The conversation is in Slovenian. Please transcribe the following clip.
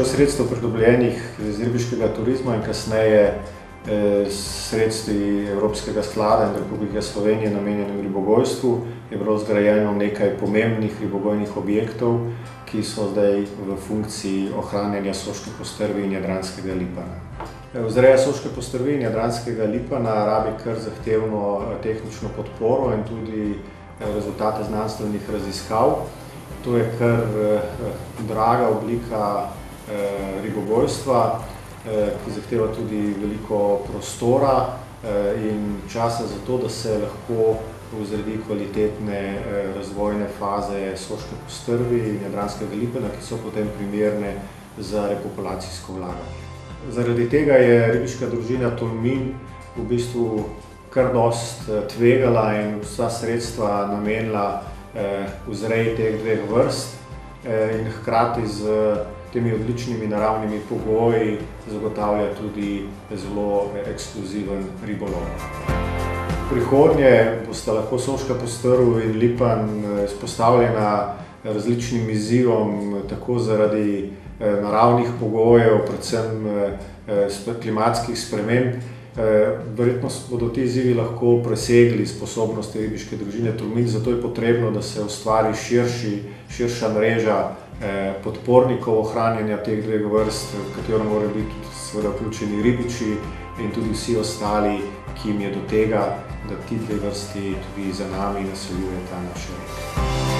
sredstev pridobljenih iz ribiškega turizma in kasneje sredstvi Evropskega sklada in Republike Slovenije namenjenem ribogojstvu je bilo zgrajeno nekaj pomembnih ribogojnih objektov, ki so zdaj v funkciji ohranjanja soške postrvi in jadranskega lipana. Vzreja soške postrvi in jadranskega lipana rabi kar zahtevno tehnično podporo in tudi rezultate znanstvenih raziskav. To je kar draga oblika ribogojstva, ki zahteva tudi veliko prostora in časa za to, da se lahko vzredi kvalitetne razvojne faze soške postrvi in jadranskega lipana, ki so potem primerne za repopulacijsko vlaganje. Zaradi tega je ribiška družina Tolmin v bistvu kar dosti tvegala in vsa sredstva namenila vzreji teh dveh vrst in hkrati z temi odličnimi naravnimi pogoji zagotavlja tudi zelo ekskluziven ribolov. V prihodnje bosta lahko soška postrv in lipan izpostavljena različnim izzivom, tako zaradi naravnih pogojev, predvsem klimatskih sprememb. Verjetno bodo ti izzivi lahko presegli sposobnosti ribiške družine Tolmin, zato je potrebno, da se ustvari širša mreža podpornikov ohranjanja teh dveh vrst, v katero morajo biti seveda vključeni ribiči in tudi vsi ostali, ki jim je do tega, da ti dve vrsti tudi za nami naseljujeta naš rek.